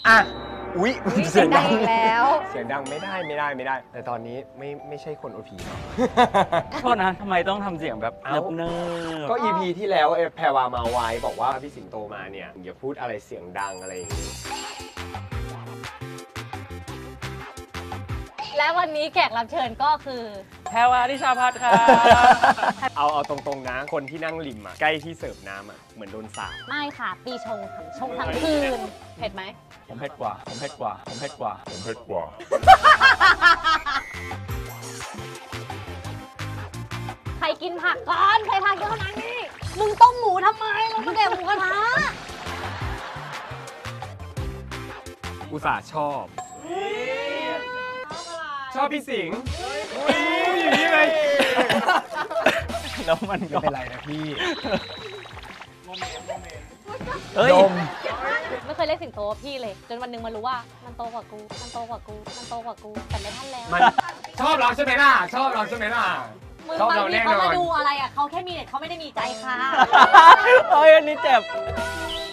อ่ะอุ๊ยเสียงดังอีกแล้วเสียงดังไม่ได้แต่ตอนนี้ไม่ใช่คนโอพีเนาะโทษนะทำไมต้องทำเสียงแบบเนิบก็ EP ที่แล้วแพรวามาไว้บอกว่าพี่สิงโตมาเนี่ยอย่าพูดอะไรเสียงดังอะไรอย่างนี้และวันนี้แขกรับเชิญก็คือแพรวาทิชาพัฒน์ค่ะเอาตรงๆนะคนที่นั่งริมอ่ะใกล้ที่เสิร์ฟน้ำอ่ะเหมือนโดนสาปไม่ค่ะ ปีชงทั้งคืน เผ็ดไหมผมเผ็ดกว่าใครกินผักก่อน ใครทานเยอะขนาดนี้ มึงต้มหมูทำไมเราไม่ได้หมูกระทะอุตส่าห์ชอบพี่สิงห์อยู่นี่เลยแล้วมันก็ไม่เป็นไรนะพี่เฮ้ยไม่เคยเรียกสิงโตว่าพี่เลย จนวันหนึงมารู้ว่ามันโตกว่ากูแต่ไม่ทันแล้วมันชอบเราใช่ไหมล่ะมึงชอบบางเราทีแน่นเขาอมาน ดูอะไรอ่ะเขาแค่มีเน็ตเขาไม่ได้มีใจค่ะเฮ้ยอันนี้เจ็บ